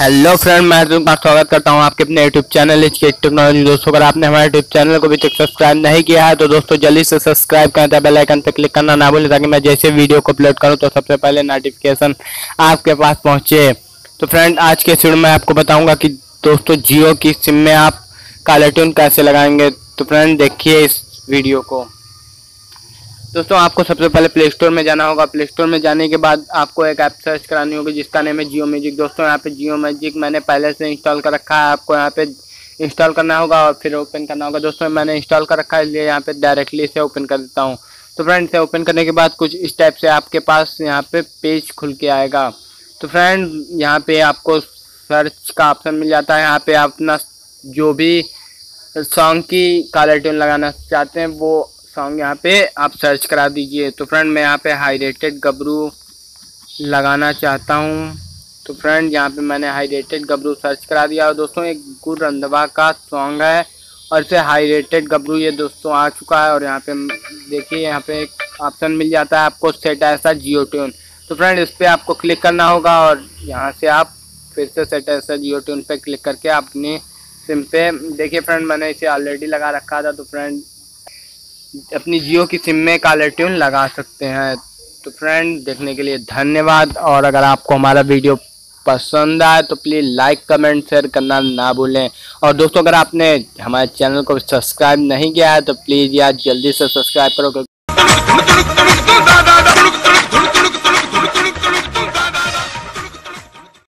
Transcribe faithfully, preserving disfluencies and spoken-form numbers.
Hello friend, मैं तुम्हारा स्वागत करता हूं आपके अपने यूट्यूब चैनल एचके टेक्नोलॉजी। दोस्तों, अगर आपने हमारे यूट्यूब चैनल को अभी तक सब्सक्राइब नहीं किया है तो दोस्तों जल्दी से सब्सक्राइब करें, बेल आइकन पर क्लिक करना ना भूलें ताकि मैं जैसे वीडियो को अपलोड करूं तो सबसे पहले नोटिफिकेशन आपके पास पहुंचे। तो फ्रेंड, आज के वीडियो में आपको बताऊंगा कि दोस्तों जियो की सिम में आप कॉलर ट्यून कैसे लगाएंगे। तो फ्रेंड देखिए इस वीडियो को। दोस्तों, आपको सबसे पहले प्ले स्टोर में जाना होगा। प्ले स्टोर में जाने के बाद आपको एक ऐप सर्च करानी होगी जिसका नेम है जियो म्यूजिक। दोस्तों, यहाँ पे जियो म्यूजिक मैंने पहले से इंस्टॉल कर रखा है, आपको यहाँ पे इंस्टॉल करना होगा और फिर ओपन करना होगा। दोस्तों, मैंने इंस्टॉल कर रखा है इसलिए यहाँ पे डायरेक्टली इसे ओपन कर देता हूँ। तो फ्रेंड, इसे ओपन करने के बाद कुछ इस टाइप से आपके पास यहाँ पे पेज खुल के आएगा। तो फ्रेंड, यहाँ पे आपको सर्च का ऑप्शन मिल जाता है। यहाँ पे आप अपना जो भी सॉन्ग की कॉलर ट्यून लगाना चाहते हैं वो सॉन्ग यहाँ पे आप सर्च करा दीजिए। तो फ्रेंड, मैं यहाँ पे हाई रेटेड गबरू लगाना चाहता हूँ। तो फ्रेंड, यहाँ पे मैंने हाई रेटेड गबरू सर्च करा दिया। और दोस्तों, एक गुर रंधवा का सॉन्ग है और इसे हाई रेटेड गबरू ये दोस्तों आ चुका है। और यहाँ पे देखिए, यहाँ पे एक ऑप्शन मिल जाता है आपको सेट ऐसा जियो ट्यून। तो फ्रेंड, इस पर आपको क्लिक करना होगा और यहाँ से आप फिर से सेट ऐसा जियो ट्यून पे क्लिक करके अपनी सिम पे देखिए। फ्रेंड, मैंने इसे ऑलरेडी लगा रखा था। तो फ्रेंड, अपनी जियो की सिम में कॉलर ट्यून लगा सकते हैं। तो फ्रेंड, देखने के लिए धन्यवाद। और अगर आपको हमारा वीडियो पसंद आए तो प्लीज़ लाइक कमेंट शेयर करना ना भूलें। और दोस्तों, अगर आपने हमारे चैनल को सब्सक्राइब नहीं किया है तो प्लीज़ यार जल्दी से सब्सक्राइब करो।